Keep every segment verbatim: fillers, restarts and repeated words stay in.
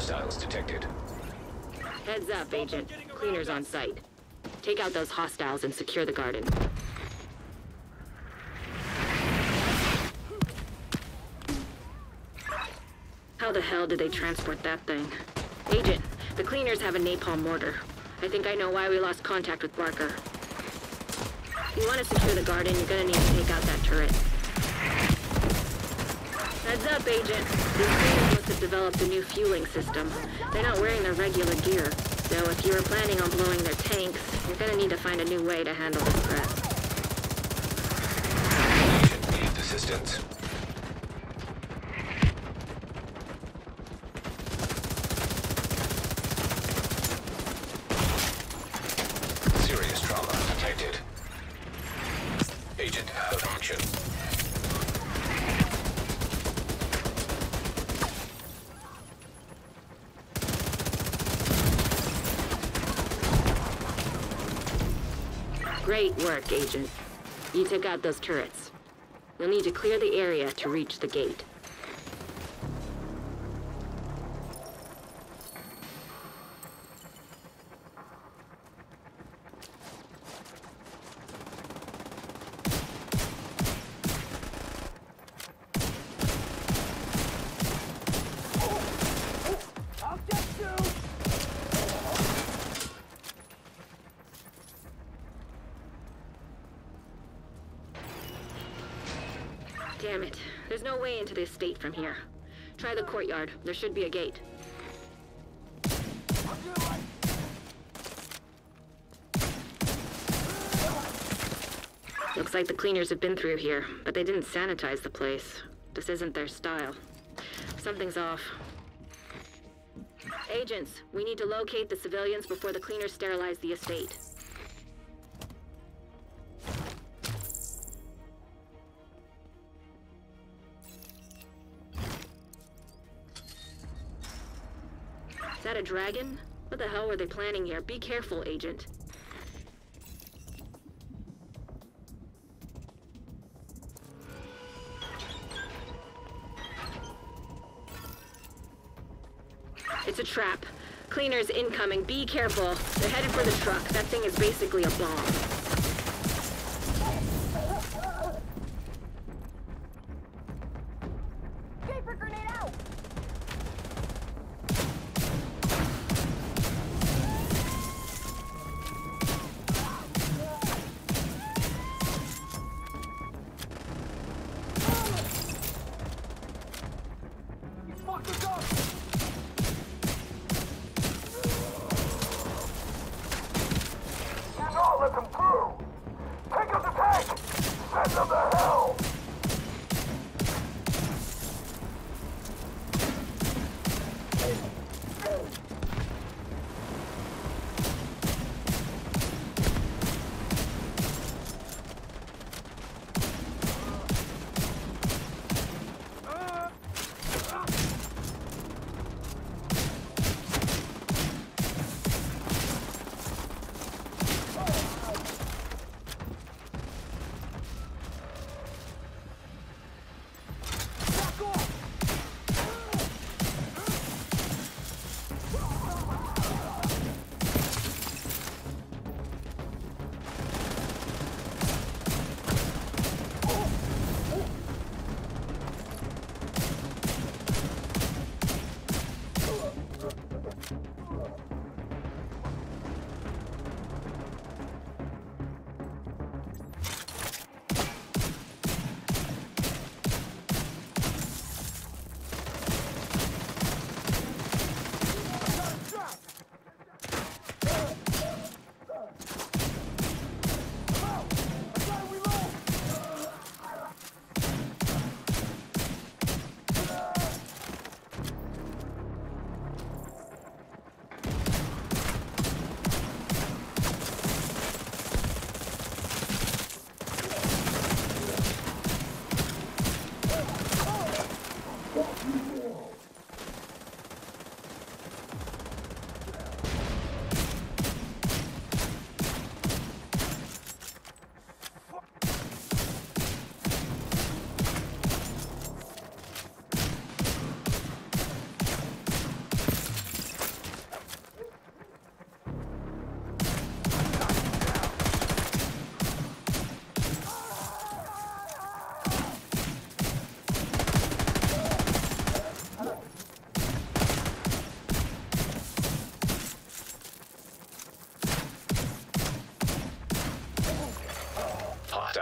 Hostiles detected. Heads up, Agent. Cleaners on site. Take out those hostiles and secure the garden. How the hell did they transport that thing? Agent, the cleaners have a napalm mortar. I think I know why we lost contact with Barker. If you want to secure the garden, you're gonna need to take out that turret. Heads up, Agent. These cleaners must have developed a new fueling system. They're not wearing their regular gear, so if you were planning on blowing their tanks, you're gonna need to find a new way to handle this threat. Agent needs assistance. Serious trauma detected. Agent out of action. Great work, Agent. You took out those turrets. You'll need to clear the area to reach the gate. Damn it. There's no way into the estate from here. Try the courtyard. There should be a gate. Looks like the cleaners have been through here, but they didn't sanitize the place. This isn't their style. Something's off. Agents, we need to locate the civilians before the cleaners sterilize the estate. Is that a dragon? What the hell were they planning here? Be careful, Agent. It's a trap. Cleaners incoming. Be careful. They're headed for the truck. That thing is basically a bomb. Vapor grenade out! Fuck us up! You know, let them through!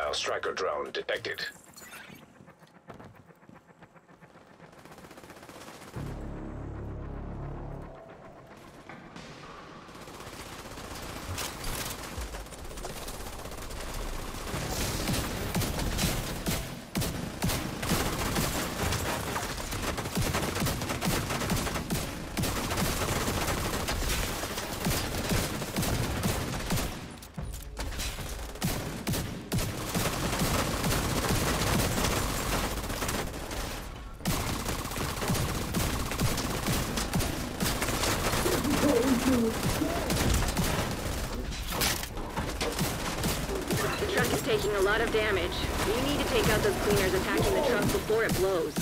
Hostile striker drone detected. The truck is taking a lot of damage. You need to take out those cleaners attacking the truck before it blows.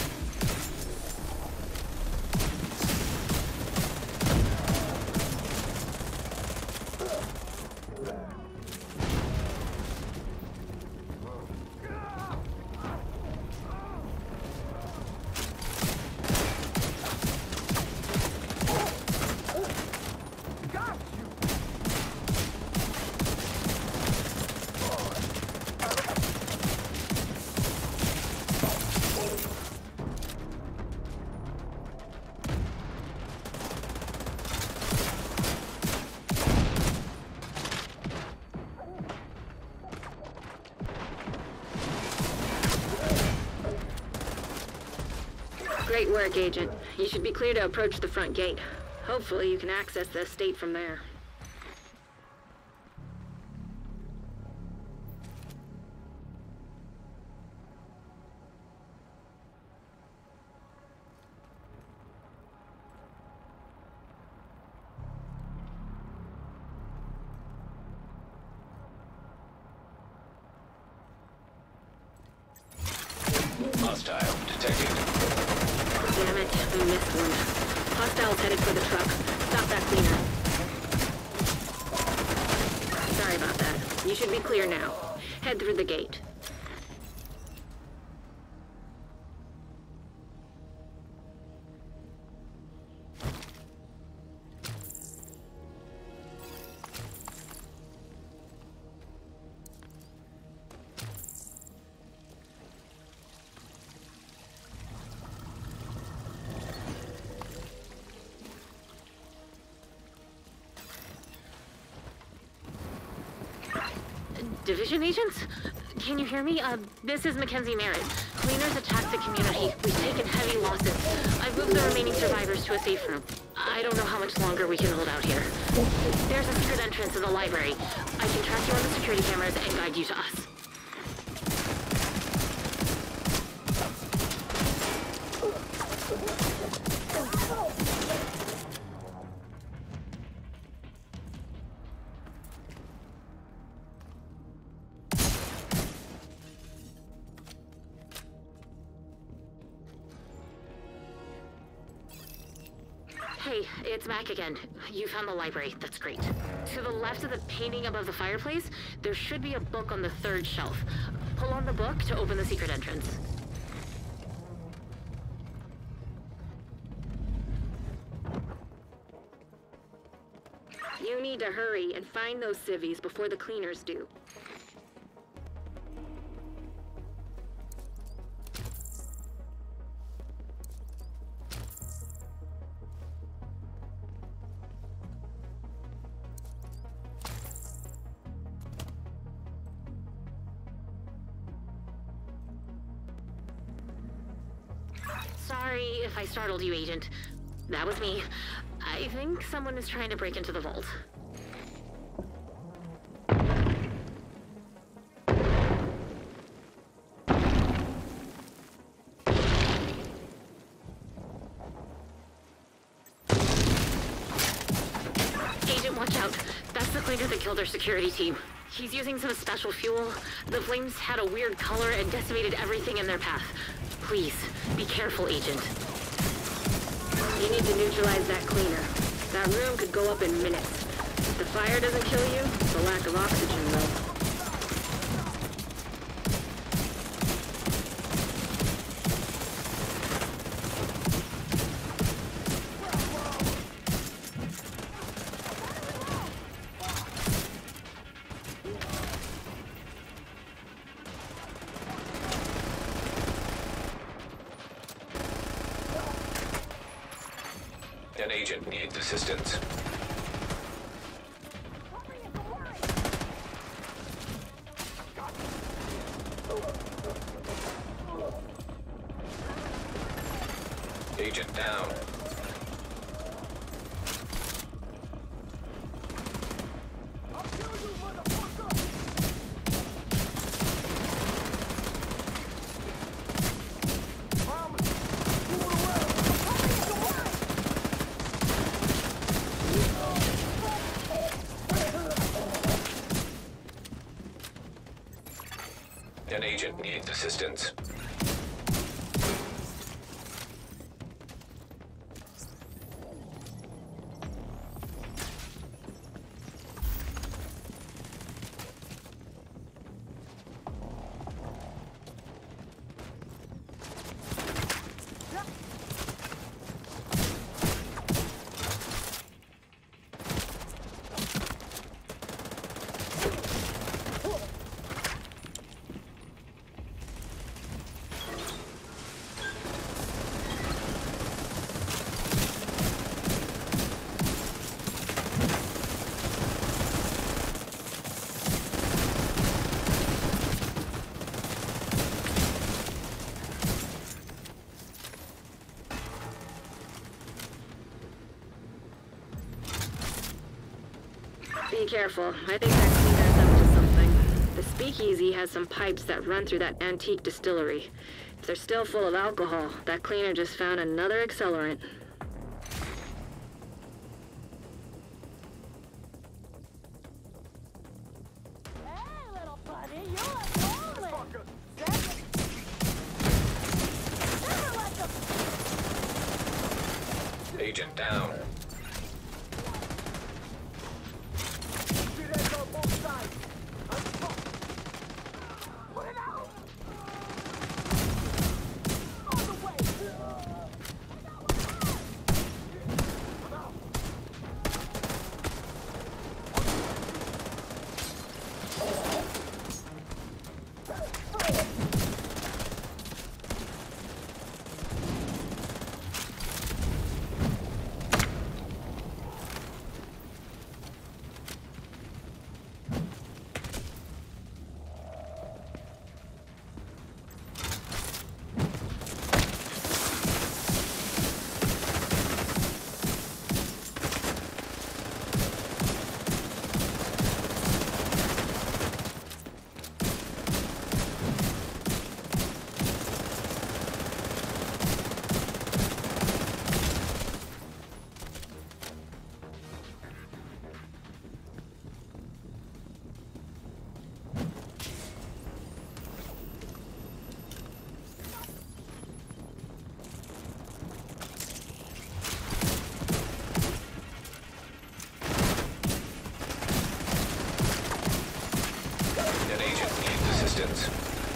Great work, Agent. You should be clear to approach the front gate. Hopefully you can access the estate from there. Hostile detected. Damn it, I missed one. Hostiles headed for the truck. Stop that cleaner. Sorry about that. You should be clear now. Head through the gate. Division agents? Can you hear me? Uh, this is Mackenzie Merritt. Cleaners attacked the community. We've taken heavy losses. I've moved the remaining survivors to a safe room. I don't know how much longer we can hold out here. There's a secret entrance in the library. I can track you on the security cameras and guide you to us. Hey, it's Mac again. You found the library. That's great. To the left of the painting above the fireplace, there should be a book on the third shelf. Pull on the book to open the secret entrance. You need to hurry and find those civvies before the cleaners do. Sorry if I startled you, Agent. That was me. I think someone is trying to break into the vault. Agent, watch out. That's the cleaner that killed our security team. He's using some special fuel. The flames had a weird color and decimated everything in their path. Please, be careful, Agent. You need to neutralize that cleaner. That room could go up in minutes. If the fire doesn't kill you, the lack of oxygen will. agent needs assistance. Agent down. An agent needs assistance. Be careful. I think that cleaner's up to something. The speakeasy has some pipes that run through that antique distillery. If they're still full of alcohol, that cleaner just found another accelerant. Hey, little buddy, you look rolling. Never let them. Agent down. An agent needs assistance.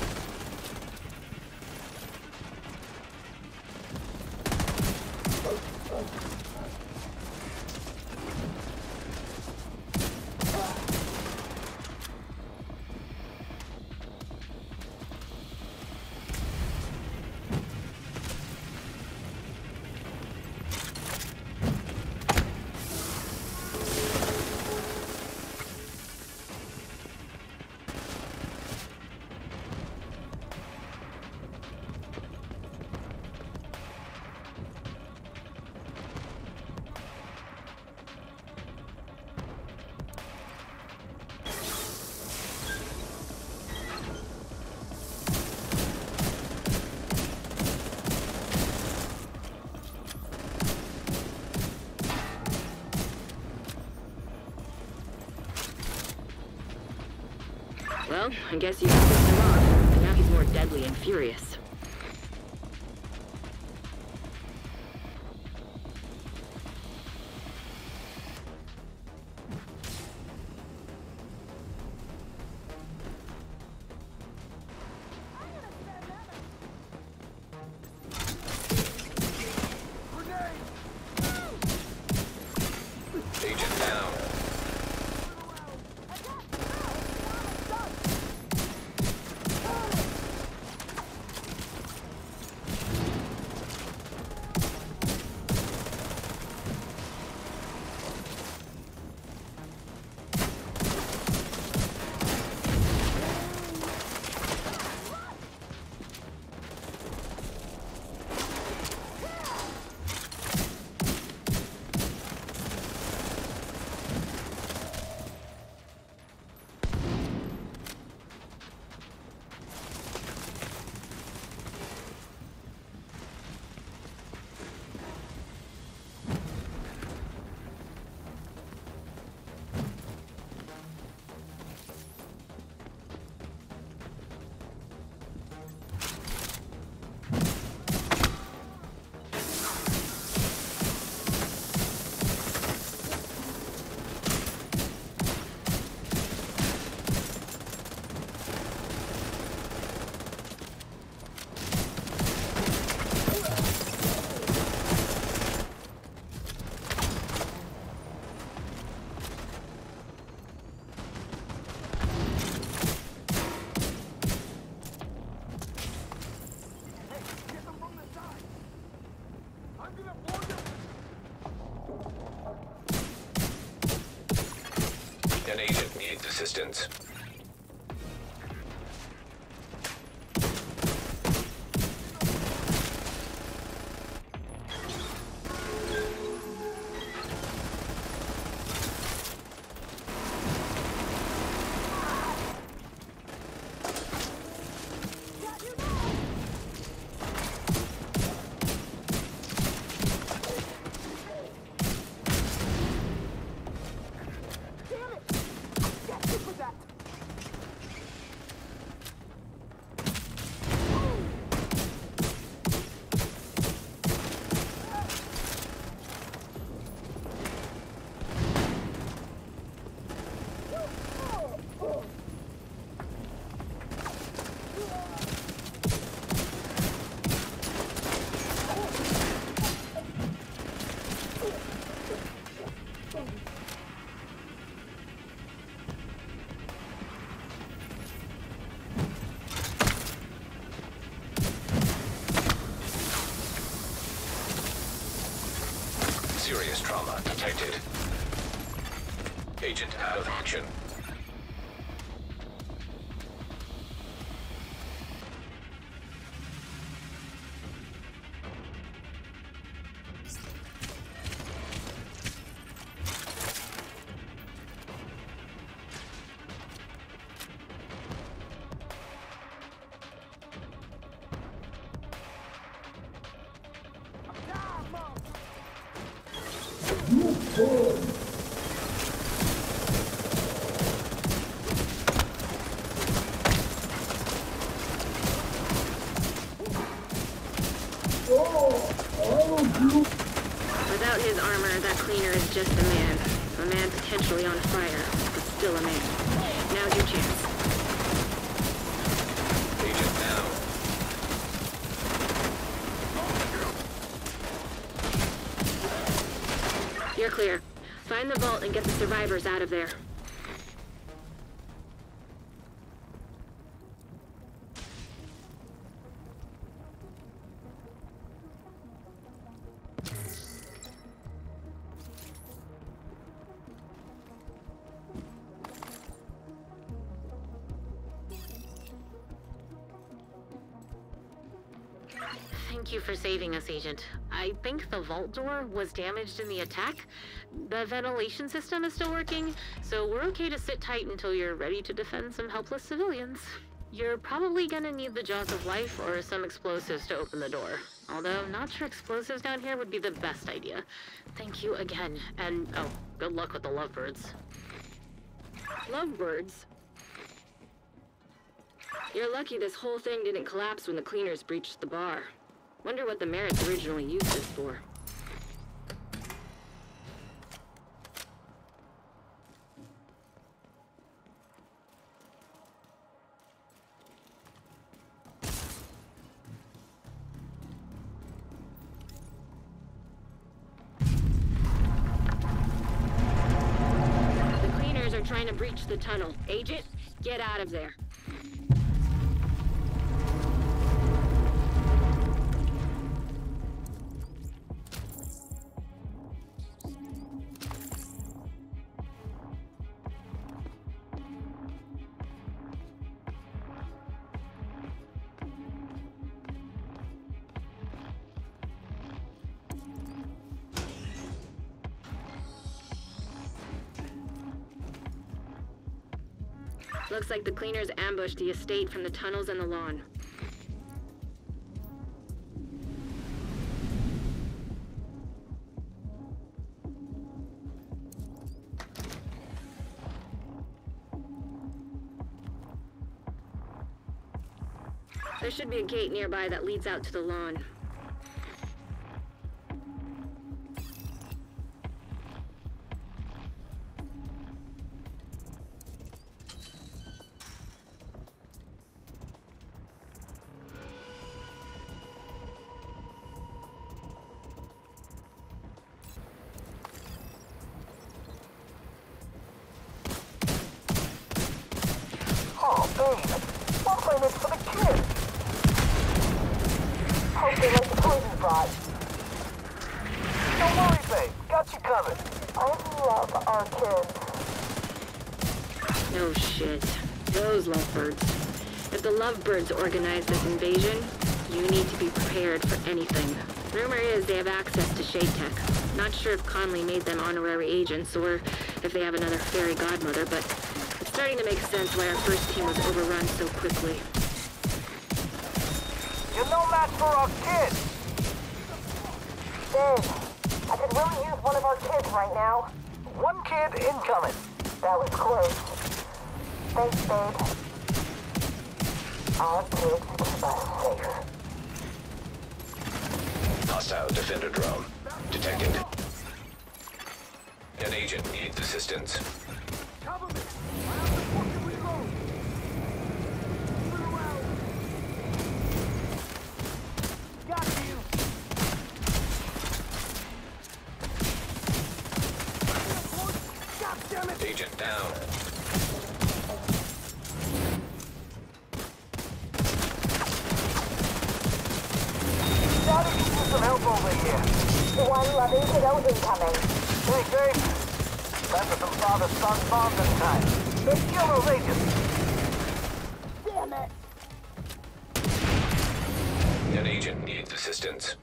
Well, I guess you can piss him off. Now he's more deadly and furious. Agent down. agent needs assistance. Serious trauma detected. Agent out of action. Without his armor, that cleaner is just a man. A man potentially on fire, but still a man. Now's your chance. Agent down. You're clear. Find the vault and get the survivors out of there. Thank you for saving us, Agent. I think the vault door was damaged in the attack. The ventilation system is still working, so we're okay to sit tight until you're ready to defend some helpless civilians. You're probably gonna need the jaws of life or some explosives to open the door. Although, not sure explosives down here would be the best idea. Thank you again, and oh, good luck with the lovebirds. Lovebirds? You're lucky this whole thing didn't collapse when the cleaners breached the bar. Wonder what the Merits originally used this for. The cleaners are trying to breach the tunnel. Agent, get out of there. Looks like the cleaners ambushed the estate from the tunnels and the lawn. There should be a gate nearby that leads out to the lawn. Oh, babe. We'll play this for the kids. Hope they like the poison brought. Don't worry, babe. Got you covered. I love our kids. No shit. Those lovebirds. If the lovebirds organize this invasion, you need to be prepared for anything. Rumor is they have access to Shade Tech. Not sure if Conley made them honorary agents or if they have another fairy godmother, but it's starting to make sense why our first team was overrun so quickly. You're no match for our kids! Dave, I could really use one of our kids right now. One kid incoming. That was close. Thanks, babe. Our kids keep us safe. Hostile defender drone. Detected. An agent needs assistance. Cover me! I have to fucking reload! Move around! Got you! God damn it! Agent down. Daddy can use some help over here. One loving kiddo incoming. Hey, Dave. Time for some father-son bonding time. Let's kill those agents. Damn it. An agent needs assistance.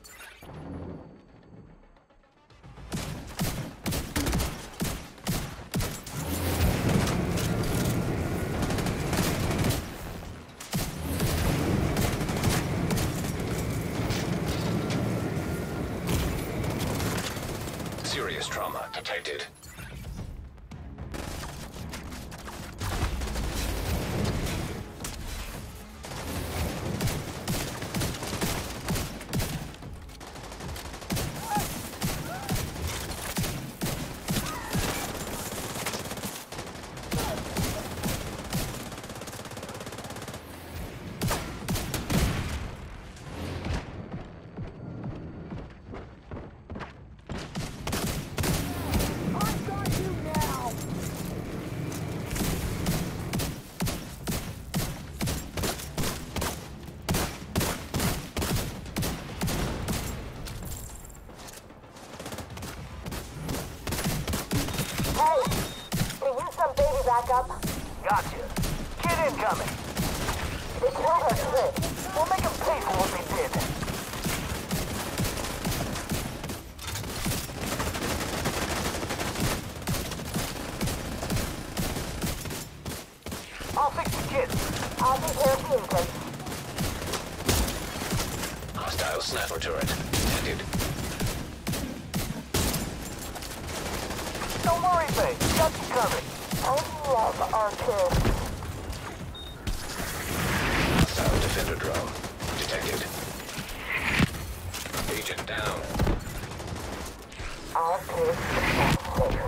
Serious trauma detected. I got you now. Hey! Can you some baby backup? Gotcha. Kid incoming. They killed our kid. We'll make him pay for what they did. I'll fix the kid. I'll take care of the infant. Hostile sniper turret detected. Don't worry, babe. Got you covered. I love our kids. Hostile defender drone detected. Agent down. Our kids keep us safe.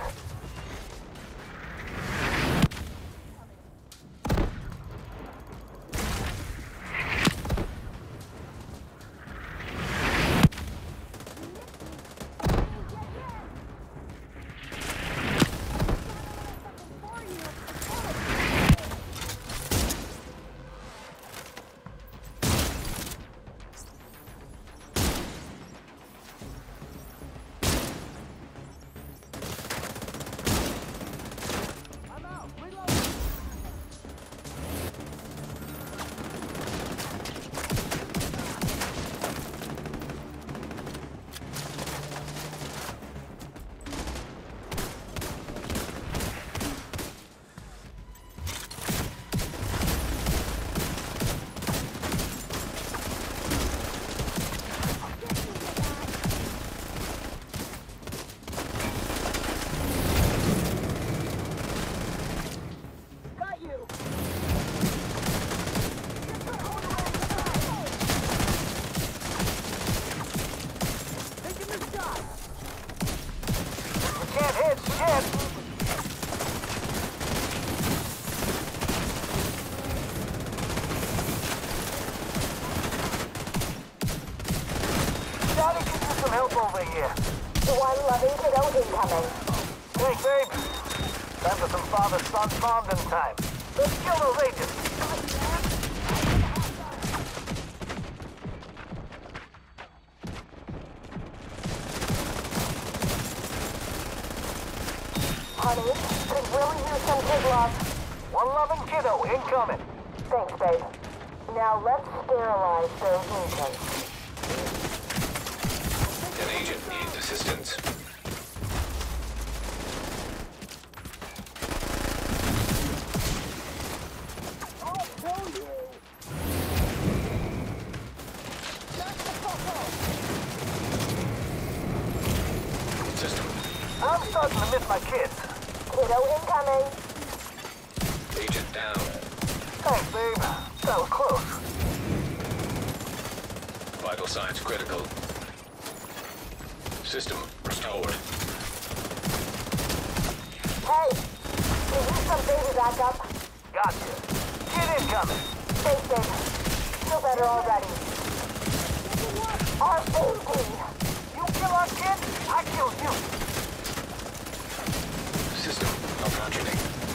over here. One loving kiddo incoming. Hey, babe. Time for some father-son bonding time. Let's kill those agents. Honey, could really use some kid love. One loving kiddo incoming. Thanks, babe. Now let's sterilize those mutants. An agent needs assistance. I'll kill you. Shut the fuck up. System. I'm starting to miss my kids. Kiddo incoming. Agent down. Thanks, babe. That was close. Vital signs critical. System restored. Hey, can you some baby back up? Gotcha. Kid incoming. Thanks, babe. Feel better already. Our baby. You kill our kid, I kill you. System malfunctioning.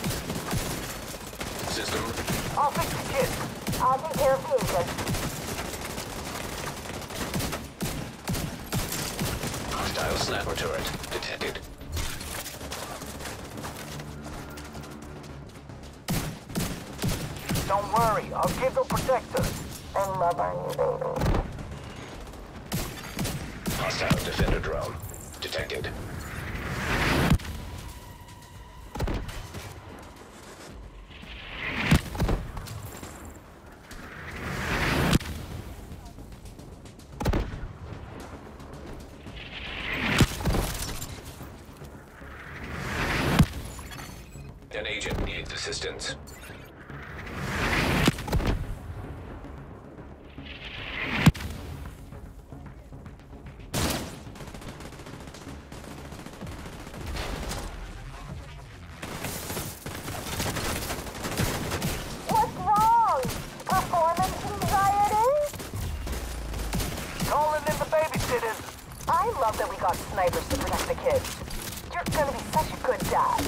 System. I'll fix the kid. I'll take care of the agent. Hostile sniper turret detected. Don't worry, our kids will protect us. And love our new baby. Hostile defender drone detected. An agent needs assistance. What's wrong? Performance anxiety? Calling in the babysitters. I love that we got snipers to protect the kids. You're gonna be such a good dad.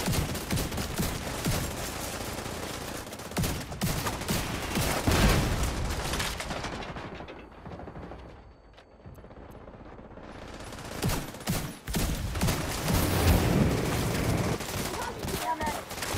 Damn it.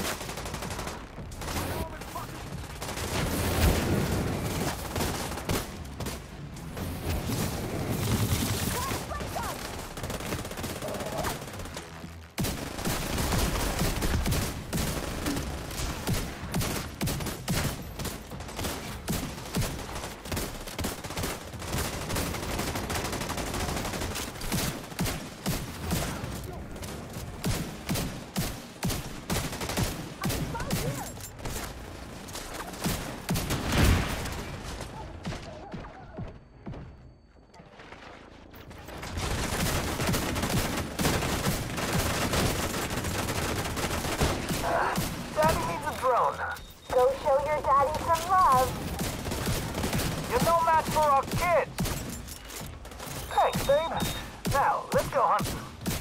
Daddy needs a drone. Go show your daddy some love. You're no match for our kids. Thanks, babe. Now, let's go hunting.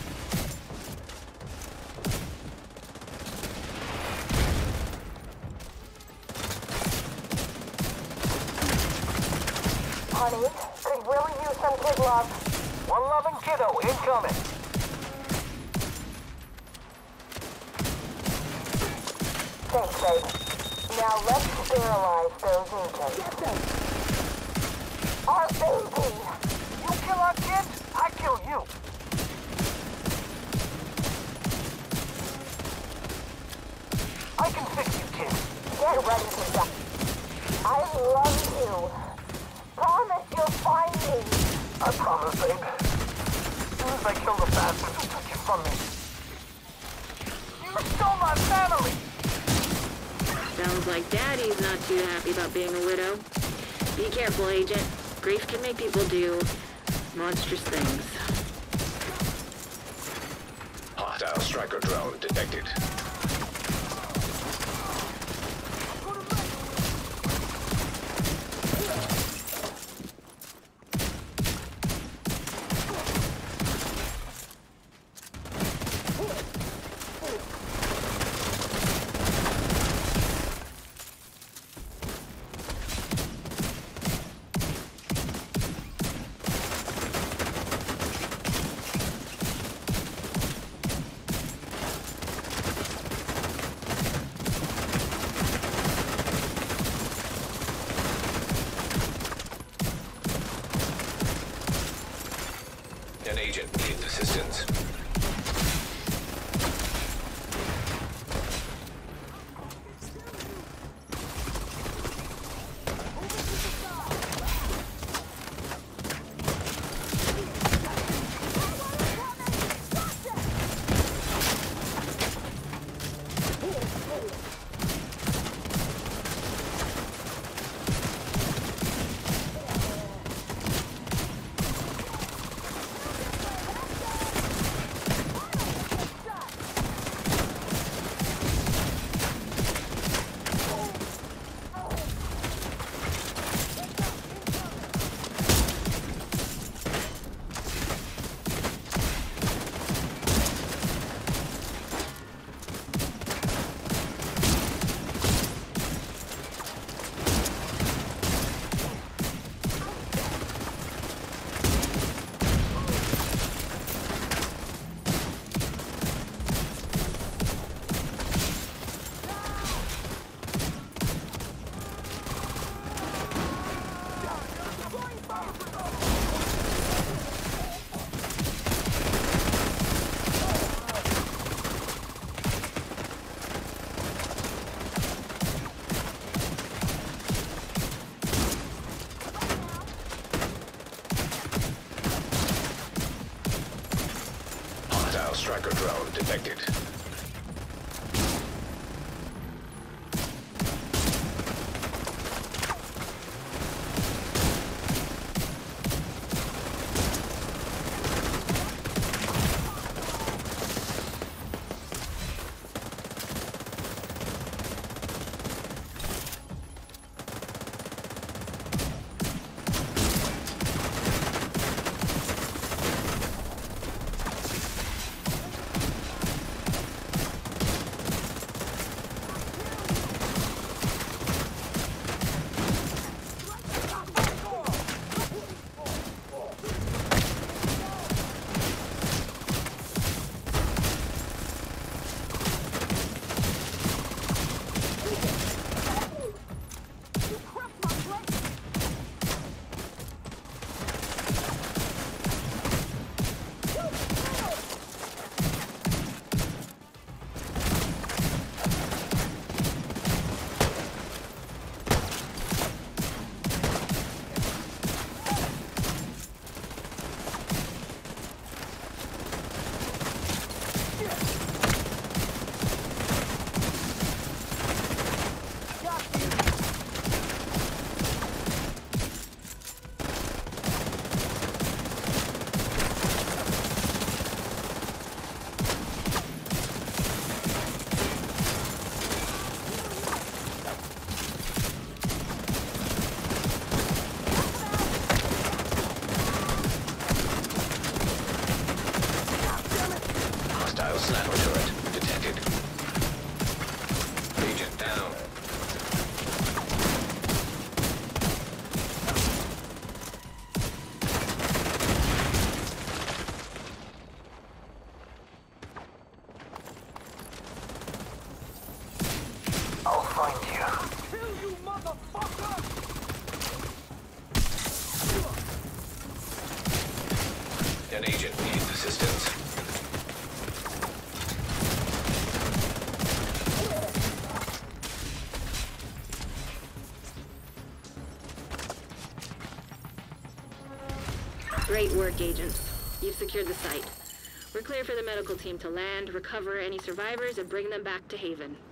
Honey, could really use some kid love. One loving kiddo incoming. Thanks, babe. Now let's sterilize those mutants. Get them. Our baby! You kill our kids, I kill you. I can fix you, kid. Get ready to die. I love you. Promise you'll find me. I promise, babe. As soon as I kill the bastards who took you from me. You stole my family! Sounds like Daddy's not too happy about being a widow. Be careful, Agent. Grief can make people do monstrous things. Hostile striker drone detected. An agent needs assistance. Striker drone detected. Sniper turret detected. Agent down. I'll find you. Kill you, motherfucker! An agent needs assistance. Great work, agents. You've secured the site. We're clear for the medical team to land, recover any survivors, and bring them back to Haven.